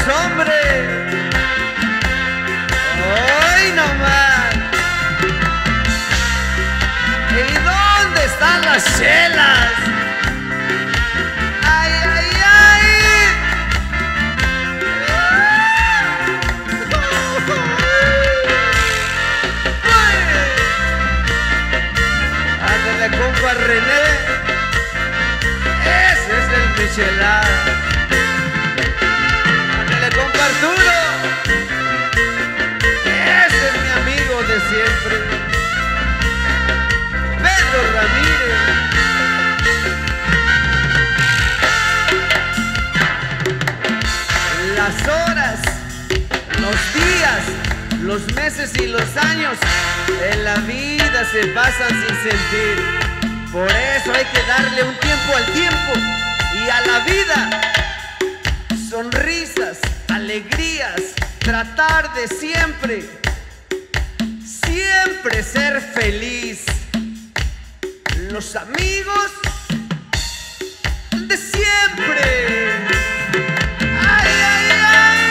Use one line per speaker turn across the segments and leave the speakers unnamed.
hombre. Hoy nomás. ¿Y dónde están las chelas? Ay, ay, ay. Ándale, compa René. Ese es el michelada. Ándale, compa Arturo. Ese es mi amigo de siempre. Pedro Ramírez. Las horas, los días, los meses y los años en la vida se pasan sin sentir. Por eso hay que darle un tiempo al tiempo y a la vida. Sonrisas, alegrías, tratar de siempre ser feliz. Los amigos de siempre. Ay, ay, ay.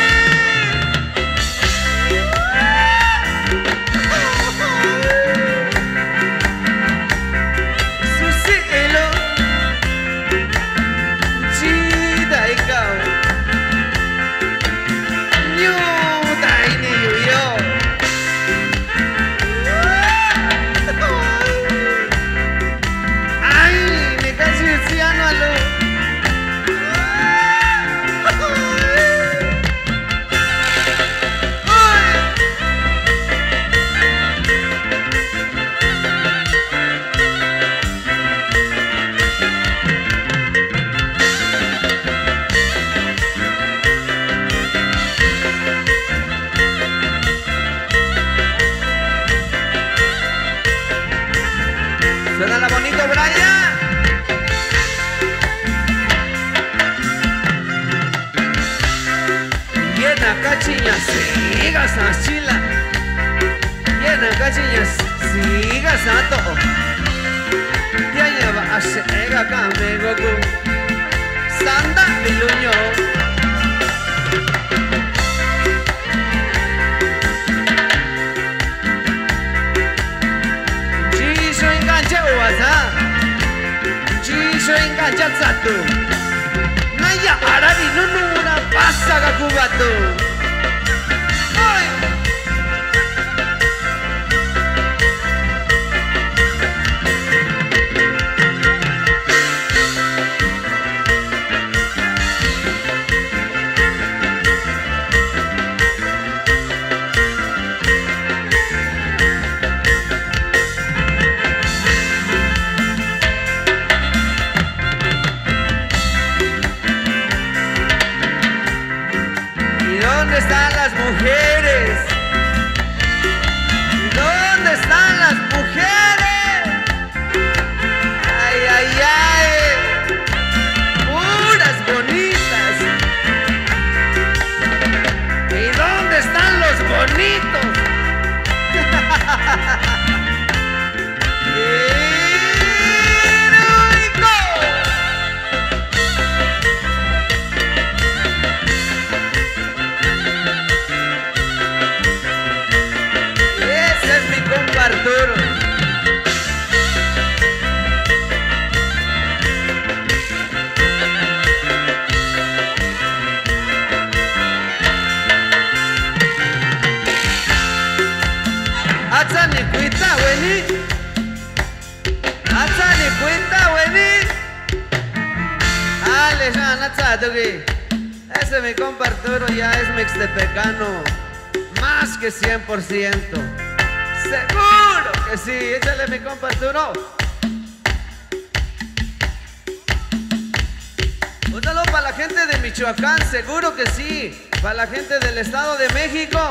Su cielo, chida y cao, ñu dai ni yo. Suena bonito, Brian. Llena cachiñas, sigas a chila. Llena cachiñas, sigas a todo. Ya lleva a sega camego con Santa Miluño. Jisho engancha satu Naya arabi nununa pasaga kubatu. ¿Dónde están las mujeres? ¿Dónde están las mujeres? Ay, ay, ay. Puras bonitas. ¿Y dónde están los bonitos? Arturo. Atsani cuita weni. Atsani cuita weni. Alejandro Atsadogi. Ese mi compa Arturo ya es mixtepecano. Más que 100%. Seguro que sí, échale mi compa Arturo. Un saludo para la gente de Michoacán, seguro que sí. Para la gente del Estado de México.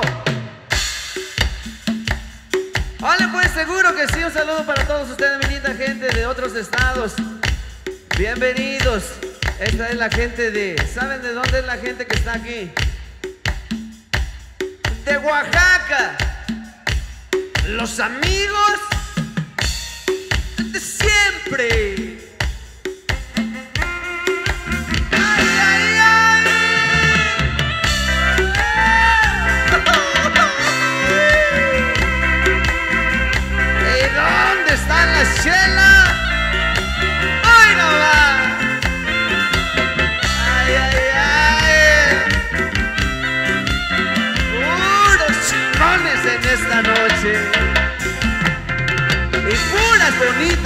Vale, pues seguro que sí. Un saludo para todos ustedes, mi linda gente de otros estados. Bienvenidos. Esta es la gente de... ¿Saben de dónde es la gente que está aquí? De Oaxaca. Los amigos de siempre. Ay, ay, ay.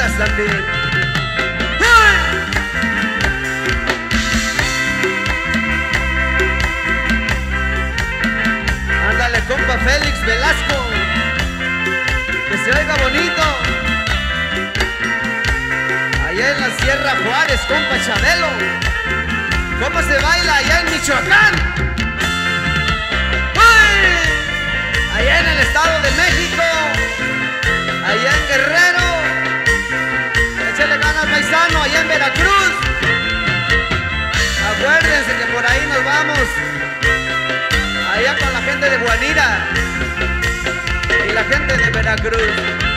bonitas también. Ándale, compa Félix Velasco, que se oiga bonito. Allá en la Sierra Juárez, compa Chabelo. ¿Cómo se baila allá en Michoacán? Allá en el Estado de México, allá en Guerrero, échale ganas paisano, allá en Veracruz. Acuérdense que por ahí nos vamos, allá con la gente de Guanira y la gente de Veracruz.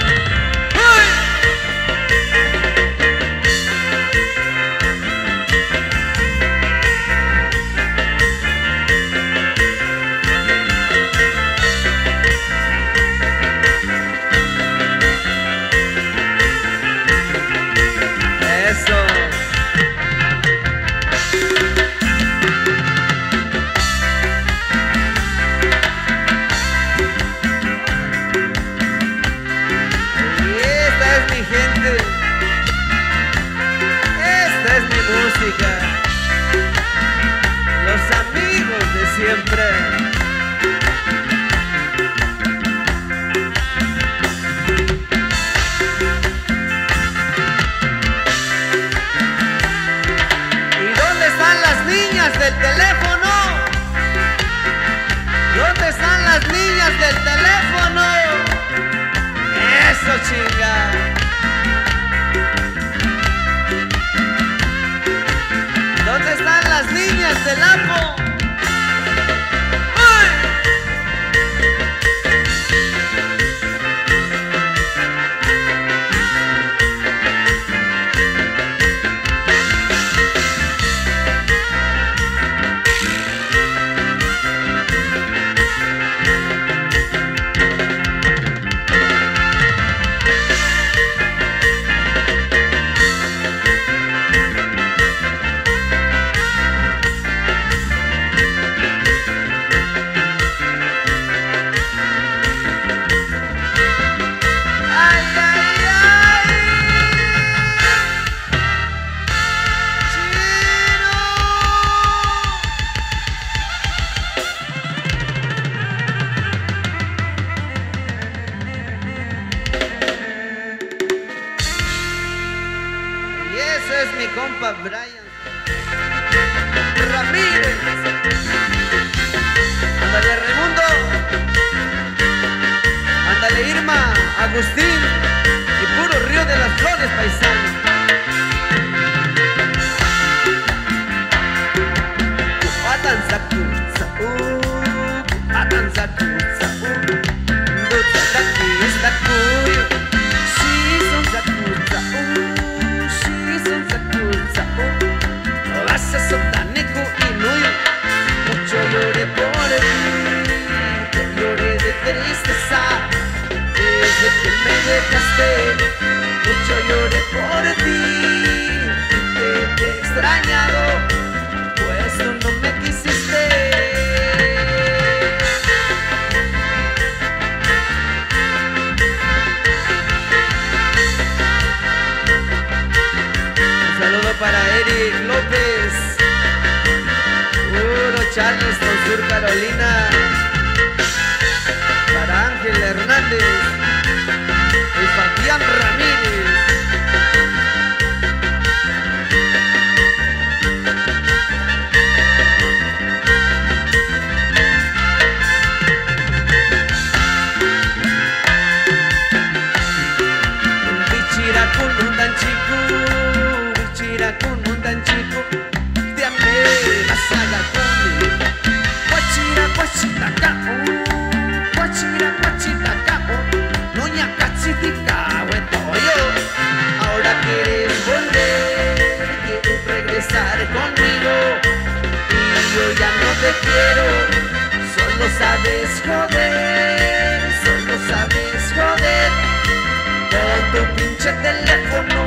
Los amigos de siempre. ¿Y dónde están las niñas del teléfono? ¿Dónde están las niñas del teléfono? Eso, chinga. ¿Dónde están las niñas del Apo? ¡Uy! Es mi compa Brian Ramírez. Ándale Raimundo, ándale Irma, Agustín y puro Río de las Flores, paisano. Atanza kutsa, atanza kutsa, dutsa taki esta kuyo, shizon zakutsa, Sotaneco y Nuyo, mucho lloré por ti, te lloré de tristeza, desde que me dejaste, mucho lloré por ti, te he extrañado, pues tú no me quisiste. Un saludo para Eric López, Charleston, Sur Carolina, para Ángel Hernández y Fabián Ramírez. Bichiracun un tan chico, bichiracun un tan chico, te amé la saga con ahora quieres volver, quieres regresar conmigo y yo ya no te quiero, solo sabes joder con tu pinche teléfono.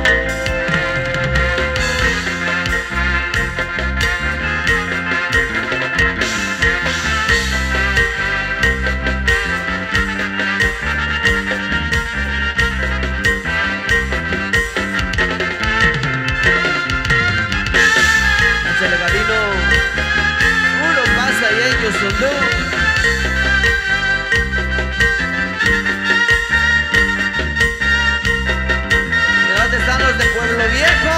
Échale Gabino, puro pasa y ellos son dos. ¿Y dónde están los de Pueblo Viejo?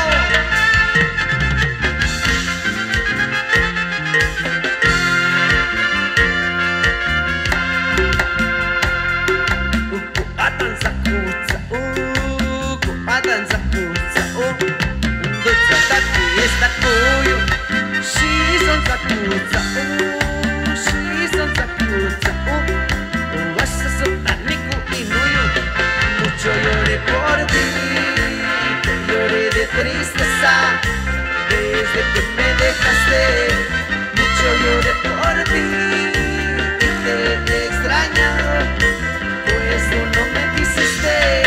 Mucho lloré por ti, te lloré de tristeza, desde que me dejaste. Mucho lloré por ti y te he extrañado, pues tú no me quisiste.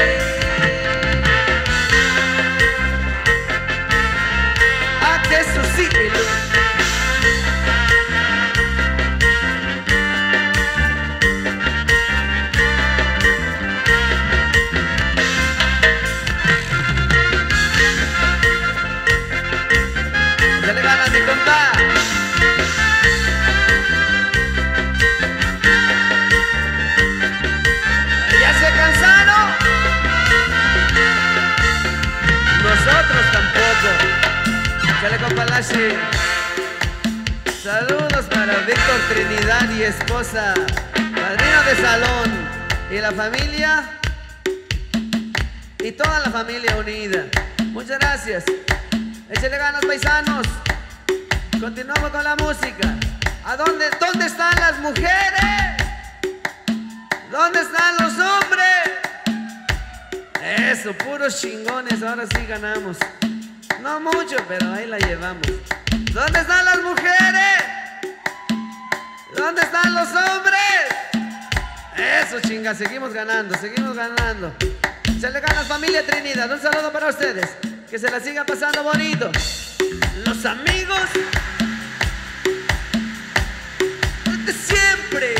¿A que eso sí? ¿Ya se cansaron? Nosotros tampoco. Chale compa Lashi. Saludos para Víctor Trinidad y esposa, padrino de salón, y la familia, y toda la familia unida. Muchas gracias. Échale ganas, paisanos. Continuamos con la música. ¿Dónde están las mujeres? ¿Dónde están los hombres? Eso, puros chingones, ahora sí ganamos. No mucho, pero ahí la llevamos. ¿Dónde están las mujeres? ¿Dónde están los hombres? Eso, chinga, seguimos ganando, seguimos ganando. Se le ganas, familia Trinidad, un saludo para ustedes. Que se la siga pasando bonito. Los amigos de siempre.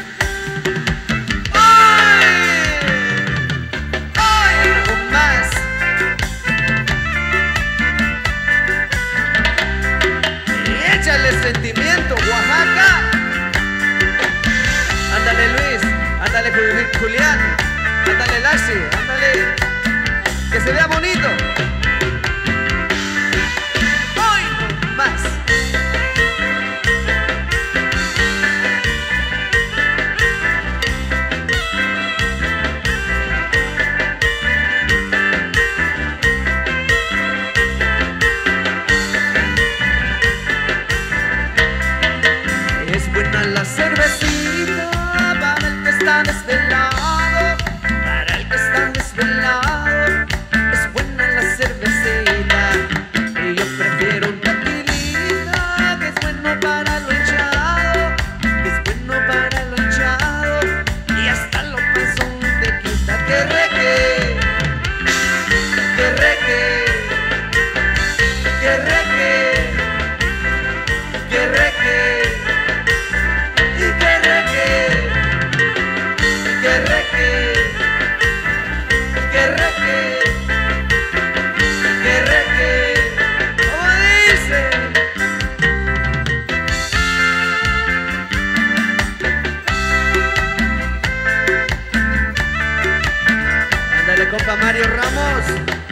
Sentimiento, Oaxaca. Ándale Luis, ándale Julián, ándale Lashi, ándale. Que se vea bonito. Hoy no más. La cervecita para el que está desvelado, para el que está desvelado. Es buena la cervecita y yo prefiero un tequilita, que es bueno para lo hinchado, que es bueno para lo hinchado, y hasta lo panzón te quita. Que reque, que reque, que reque, que reque. Compa Mario Ramos,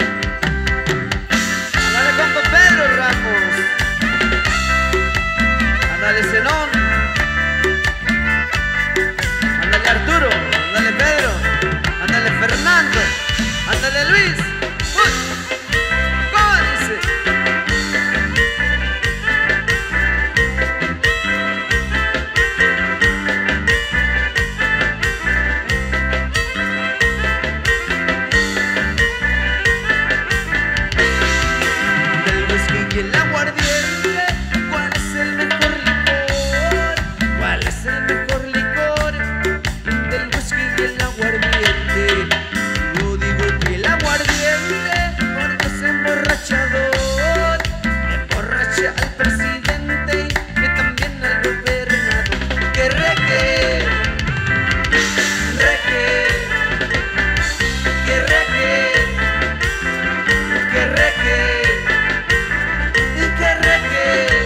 ándale compa Pedro Ramos, ándale Zenón, ándale Arturo, ándale Pedro, ándale Fernando, ándale Luis. ¿Cómo dice? El aguardiente, ¿cuál es el mejor licor? ¿Cuál es el mejor licor? Del whisky y el aguardiente. Yo digo que el aguardiente, porque es emborrachador, emborracha al presidente y también al gobernador. Que reque, reque, que reque, que reque. Que reque.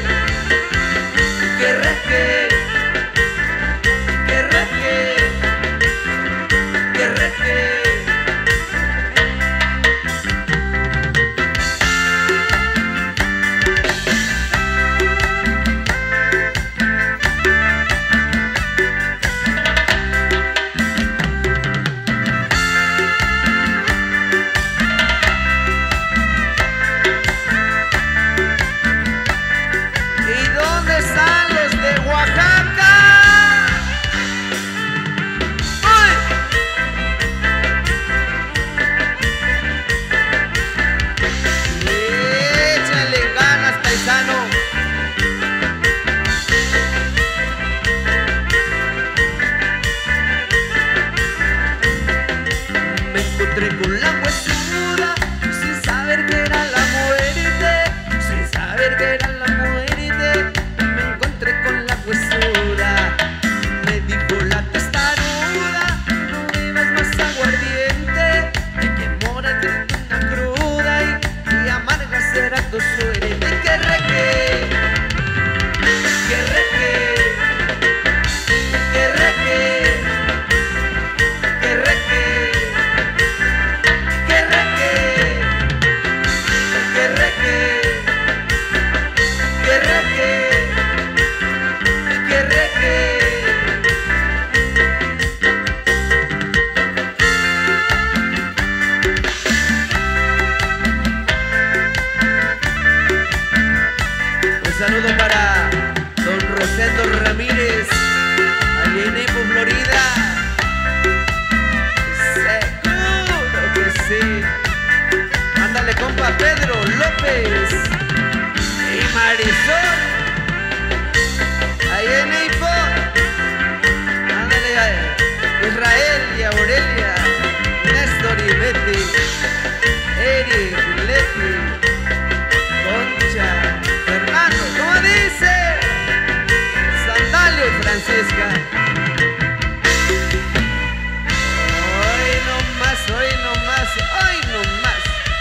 saludo para don Rosendo Ramírez, allí en Naples, Florida. Seguro que sí. Ándale, compa Pedro López y Marisol, ahí en Naples. Ándale a Israel y Aurelia, Néstor y Betty, Eric, Leti, Concha, Fernando, ¿cómo dice? Sandalio y Francisca. Hoy no más, hoy no más, hoy no más.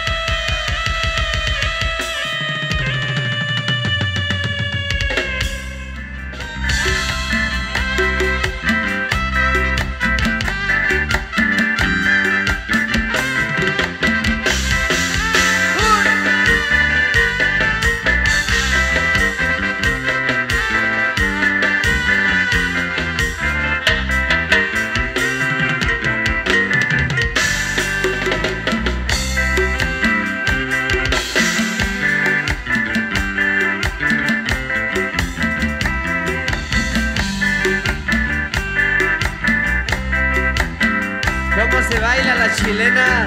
¿Cómo se baila la chilena?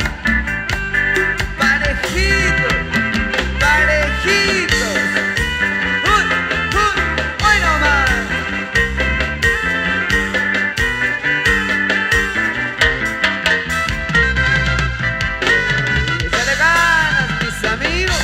Parejitos, parejitos. ¡Uy, uy! ¡Hoy no más! ¡Échale ganas, mis amigos!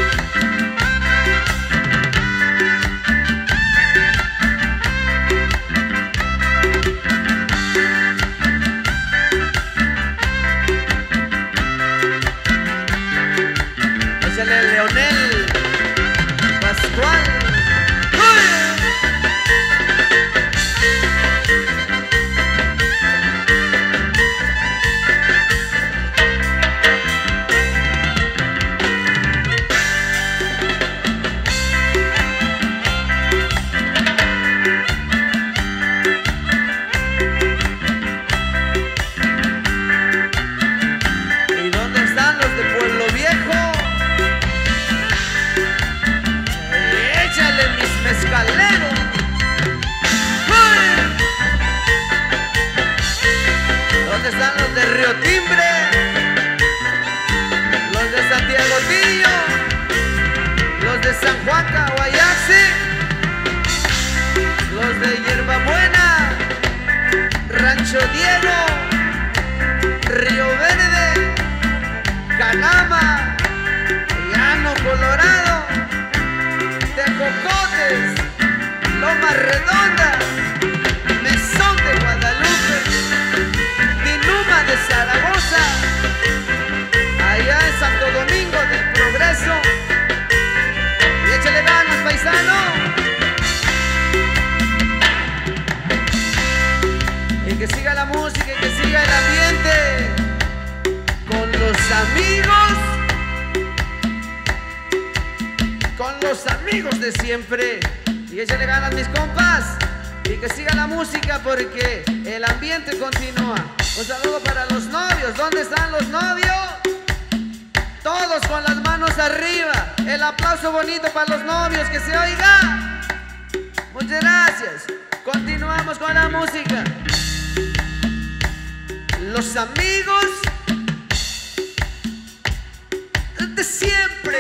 Échale Leonel Pascual. ¡Uy! ¿Y dónde están los de Pueblo Viejo? Échale, mis mezcaleros. ¡Uy! ¿Dónde están los de Río Timbre? Los de Santiago Tillo, los de San Juan Caguayaxi, los de Hierbabuena, Rancho Diego, Río Verde, Canama, Llano Colorado, Tejocotes, Loma Redonda, Mesón de Guadalupe, Dinuma de Zaragoza, allá en Santo Domingo del Progreso. Y échale ganas, paisano. Y que siga la música y que siga el ambiente con los amigos. Con los amigos de siempre. Y échale ganas, mis compas. Y que siga la música porque el ambiente continúa. Un saludo para los novios. ¿Dónde están los novios? Todos con las manos arriba. El aplauso bonito para los novios, que se oiga. Muchas gracias. Continuamos con la música. Los amigos de siempre.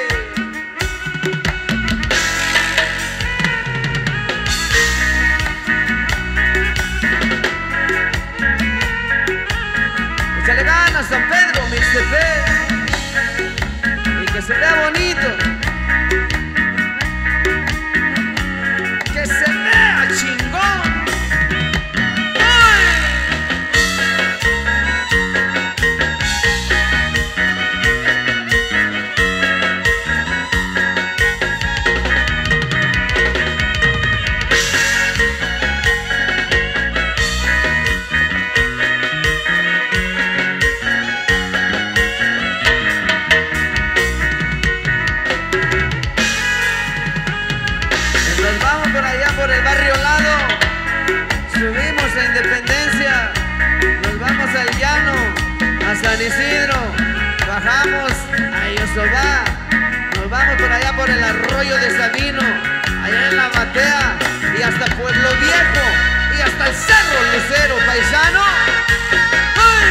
Échale ganas, San Pedro, Mixtepec, y que se vea bonito, que se vea chingón. Nos vamos por allá por el barrio Lado, subimos a Independencia, nos vamos al Llano, a San Isidro, bajamos a Yosobá, nos vamos por allá por el arroyo de Sabino, amanecer, oh paisano. ¡Ay!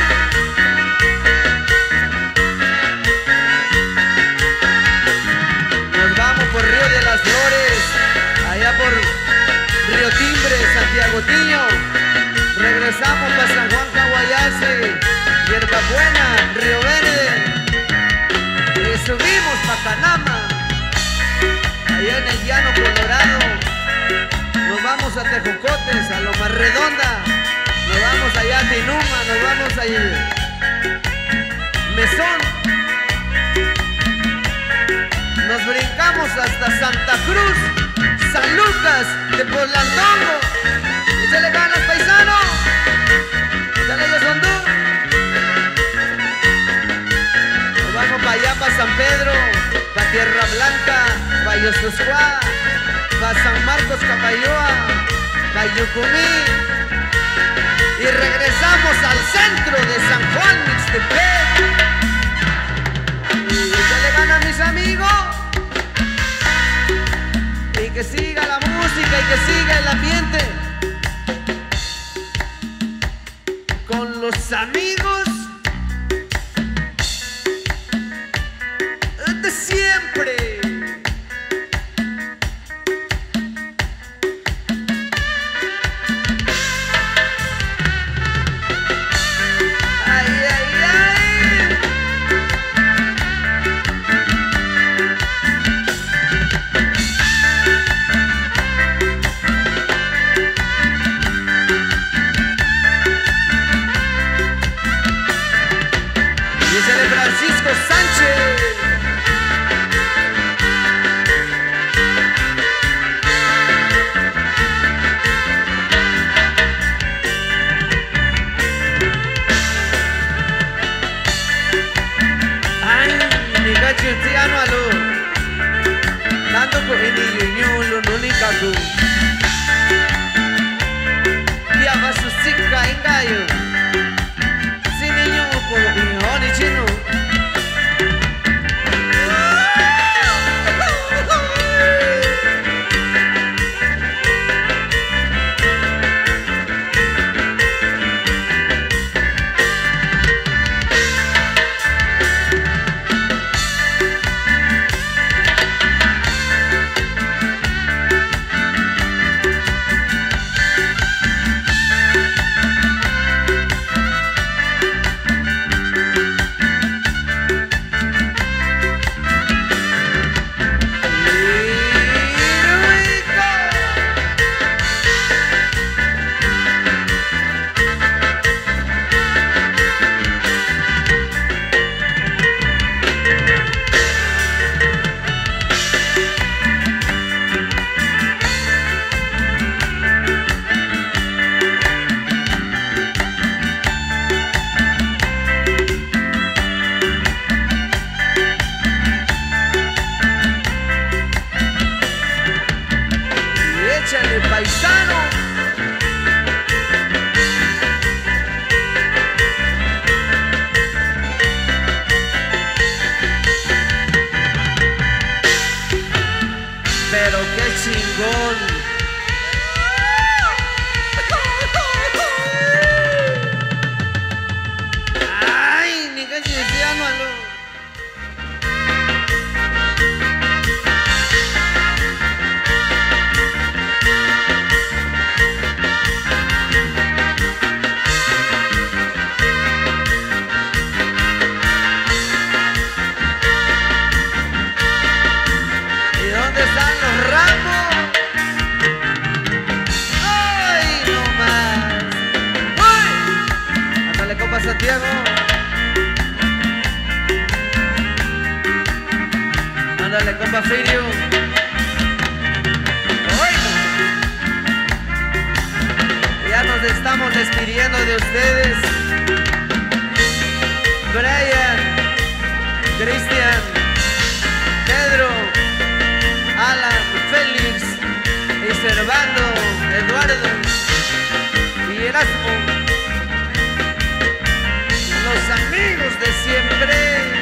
Nos vamos por Río de las Flores, allá por Río Timbre, Santiago Tiño. Regresamos para San Juan Caguayase, Hierba Buena, Río Verde. Y subimos para Panamá, allá en el Llano Colorado. Nos vamos a Tejocotes, a Loma Redonda. Nos vamos allá a Tinuma, nos vamos allá Mesón. Nos brincamos hasta Santa Cruz, San Lucas de Polantongo. ¡Échale ganas, paisano! ¡Échale yo sondú! Nos vamos para allá, para San Pedro, para Tierra Blanca, para Yosuscuá, para San Marcos Capayoa, para Yucumí. Y regresamos al centro de San Juan Mixtepec. Y échale ganas, mis amigos. Y que siga la música y que siga el ambiente. Con los amigos de siempre. Francisco Sánchez. Ay, ni gachutiano alo. Tanto ko ininyulo nunikaku. Ya basusika ingayo. Sininyo ko ihoni chino. Échale, paisano. Pero qué chingón. Ay, ni que cristiano aló. ¿Dónde están los ramos? ¡Ay, no más! ¡Uy! Ándale, compa Santiago. Ándale, compa Firio. ¡Uy! Ya nos estamos despidiendo de ustedes. Brian, Cristian, Pedro, Alan, Félix, y Servando, Eduardo y Erasmo, los amigos de siempre.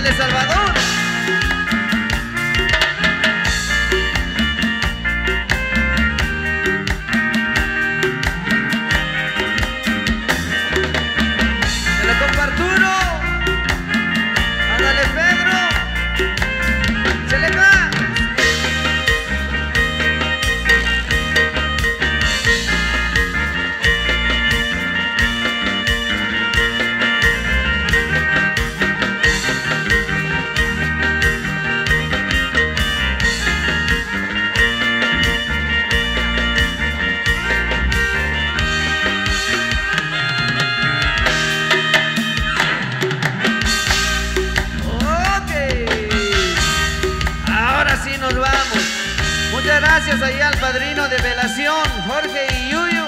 de Salvador. Se lo compa Arturo. Ándale Pedro. Se le va. Muchas gracias ahí al padrino de velación, Jorge y Yuyu.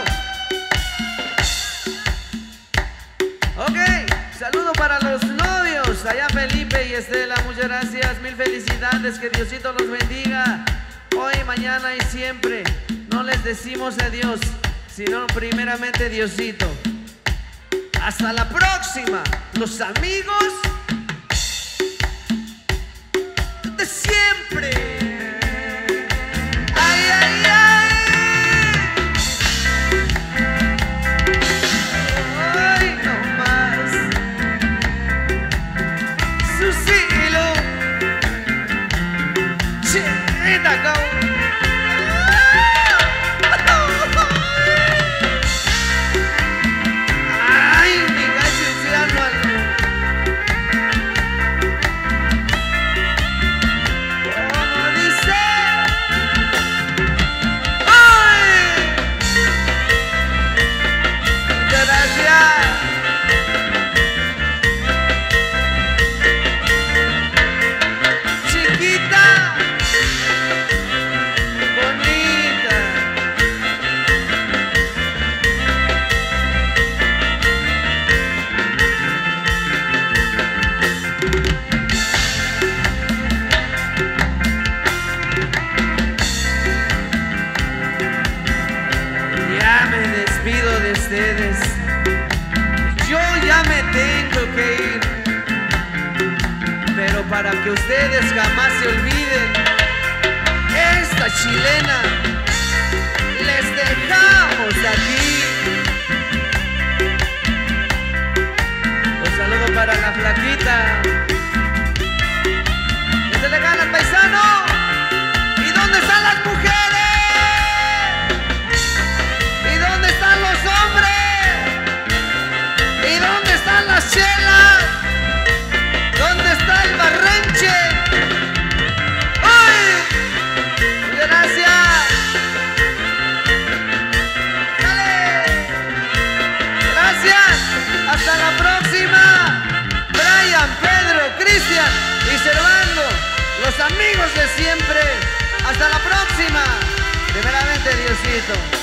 Ok, saludo para los novios, allá Felipe y Estela, muchas gracias, mil felicidades, que Diosito los bendiga, hoy, mañana y siempre. No les decimos adiós, sino primeramente Diosito. Hasta la próxima, los amigos de siempre. Yo ya me tengo que ir, pero para que ustedes jamás se olviden, esta chilena les dejamos aquí. Un saludo para la flaquita. ¡Que se le gana al paisano! ¿Y dónde están las mujeres? ¿Están los hombres? ¿Y dónde están las chelas? ¿Dónde está el barrenche? ¡Uy! ¡Gracias! ¡Dale! ¡Gracias! ¡Hasta la próxima! Brian, Pedro, Cristian y Servando, los amigos de siempre. ¡Hasta la próxima! Primeramente, Diosito.